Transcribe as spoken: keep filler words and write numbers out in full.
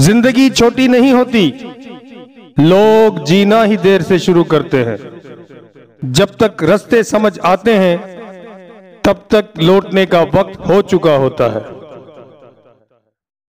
जिंदगी छोटी नहीं होती, लोग जीना ही देर से शुरू करते हैं। जब तक रास्ते समझ आते हैं तब तक लौटने का वक्त हो चुका होता है।